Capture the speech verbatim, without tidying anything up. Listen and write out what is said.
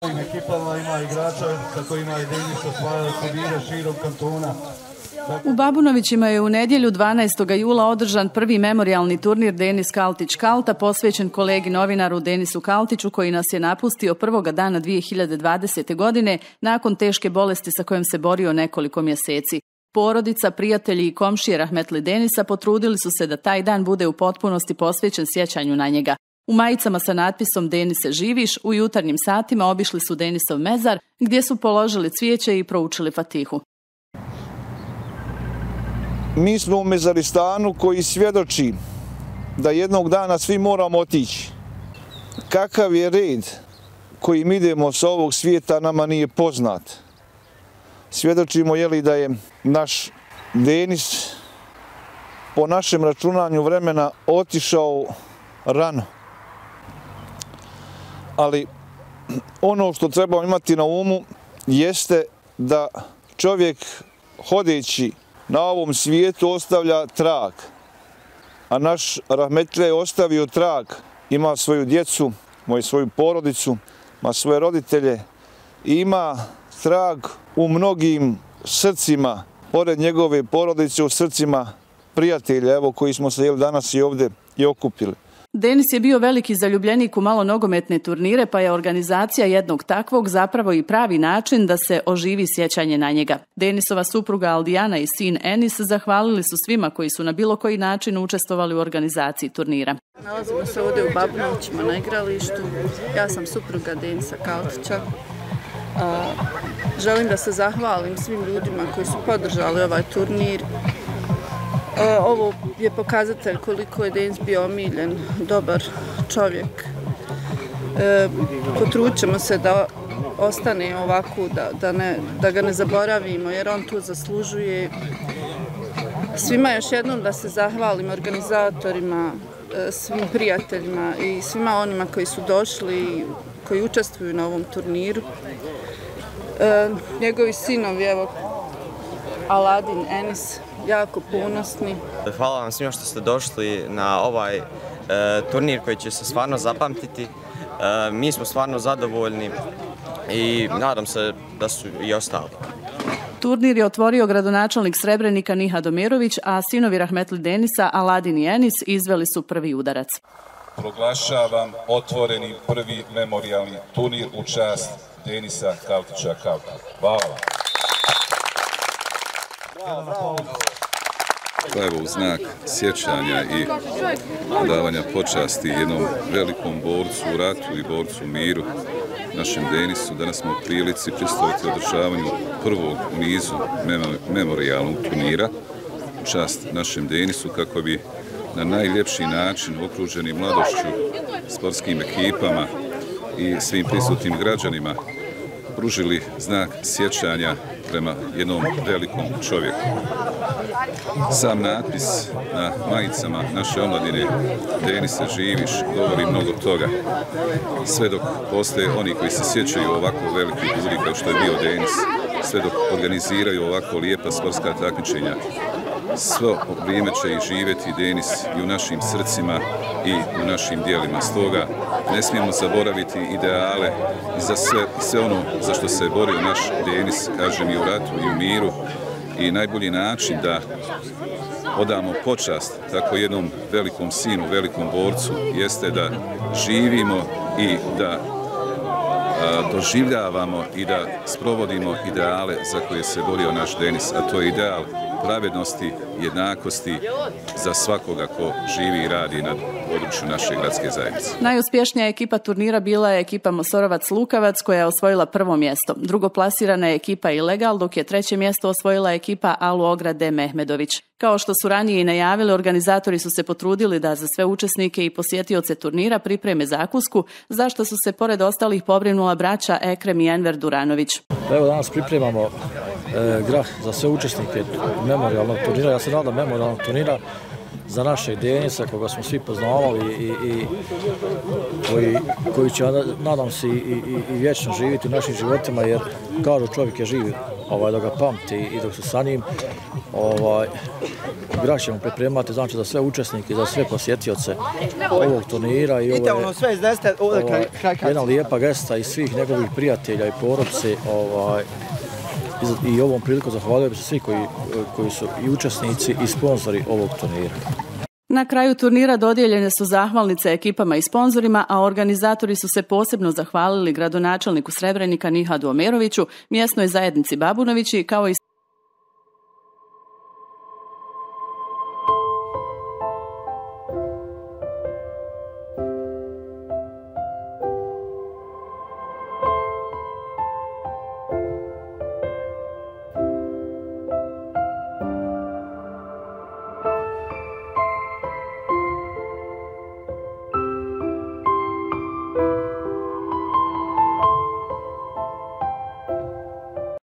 Ekipama ima igrača sa kojima je Denis osvajao turnire širom kantona. U Babunovićima je u nedjelju dvanaestog jula održan prvi memorijalni turnir Denis Kaltić Kalta posvećen kolegi novinaru Denisu Kaltiću koji nas je napustio prvoga dana dvije hiljade dvadesete. godine nakon teške bolesti sa kojom se borio nekoliko mjeseci. Porodica, prijatelji i komšije rahmetli Denisa potrudili su se da taj dan bude u potpunosti posvećen sjećanju na njega. U majicama sa natpisom Denise živiš u jutarnjim satima obišli su Denisov mezar gdje su položili cvijeće i proučili Fatihu. Mi smo u Mezaristanu koji svjedoči da jednog dana svi moramo otići. Kakav je red kojim idemo sa ovog svijeta nama nije poznat. Svjedočimo je li da je naš Denis po našem računanju vremena otišao rano. Ali ono što trebamo imati na umu jeste da čovjek hodeći na ovom svijetu ostavlja trag, a naš rahmetli je ostavio trag, ima svoju djecu, ima svoju porodicu, ima svoje roditelje i ima trag u mnogim srcima, pored njegove porodice, u srcima prijatelja, evo koji smo se danas i ovdje i okupili. Denis je bio veliki zaljubljenik u malo nogometne turnire, pa je organizacija jednog takvog zapravo i pravi način da se oživi sjećanje na njega. Denisova supruga Aldijana i sin Enis zahvalili su svima koji su na bilo koji način učestvovali u organizaciji turnira. Nalazimo se ovdje u Babunovićima na igralištu. Ja sam supruga Denisa Kaltića. Želim da se zahvalim svim ljudima koji su podržali ovaj turnir. Ovo je pokazatelj koliko je Denis bio omiljen, dobar čovjek. E, potrudit ćemo se da ostane ovako, da, da, ne, da ga ne zaboravimo jer on tu zaslužuje. Svima još jednom da se zahvalim organizatorima, svim prijateljima i svima onima koji su došli, koji učestvuju na ovom turniru. E, njegovi sinovi, evo, Aladin, Enis, jako ponosni. Hvala vam svima što ste došli na ovaj e, turnir koji će se stvarno zapamtiti. E, mi smo stvarno zadovoljni i nadam se da su i ostali. Turnir je otvorio gradonačelnik Srebrenika Niha Domirović, a sinovi rahmetli Denisa, Aladin i Enis, izveli su prvi udarac. Proglašavam otvoreni prvi memorijalni turnir u čast Denisa Kaltića Kalta. Hvala. Pa evo, u znak sjećanja i davanja počasti jednom velikom borcu u ratu i borcu u miru, našem Denisu, danas smo u prilici pristojiti održavanju prvog u nizu memorijalnog turnira u čast našem Denisu kako bi na najljepši način okruženi mladošću, sportskim ekipama i svim prisutnim građanima pružili znak sjećanja prema jednom velikom čovjeku. Sam natpis na majicama naše omladine Denise živiš govori mnogo toga. Sve dok postoje oni koji se sjećaju ovako velikih ljudi kao što je bio Denis, sve dok organiziraju ovako lijepa sportska takmičenja, svo vrijeme će i živjeti Denis i u našim srcima i u našim dijelima. Stoga ne smijemo zaboraviti ideale i za sve, sve ono za što se borio naš Denis, kažem i u ratu i u miru. I najbolji način da odamo počast tako jednom velikom sinu, velikom borcu, jeste da živimo i da a, doživljavamo i da sprovodimo ideale za koje se borio naš Denis, a to je ideal pravednosti, jednakosti za svakoga ko živi i radi na području naše gradske zajednice. Najuspješnija ekipa turnira bila je ekipa Mosorovac-Lukavac koja je osvojila prvo mjesto. Drugoplasirana je ekipa Ilegal, dok je treće mjesto osvojila ekipa Alu Ograde Mehmedović. Kao što su ranije i najavili, organizatori su se potrudili da za sve učesnike i posjetioce turnira pripreme zakusku, za što su se pored ostalih pobrinula braća Ekrem i Enver Duranović. Evo danas pripremamo e, grah za sve učesnike memorijalnog turnira. Ja se nadam memorijalnog turnira za našeg Denisa, koga smo svi poznavali i, i koji, koji će, nadam se, i, i, i vječno živjeti u našim životima, jer kažu čovjek je živ ovaj, dok ga pamti i dok su sa njim. Ovaj, grah ćemo pripremati znači, za sve učesnike, za sve posjetioce ovog turnira i ovo je ovaj, jedna lijepa gesta i svih njegovih prijatelja i porodice. Ovaj, i ovom priliku zahvaljujem se svi koji, koji su i učesnici i sponzori ovog turnira. Na kraju turnira dodijeljene su zahvalnice ekipama i sponzorima, a organizatori su se posebno zahvalili gradonačelniku Srebrenika Nihadu Omeroviću, mjesnoj zajednici Babunovići, kao i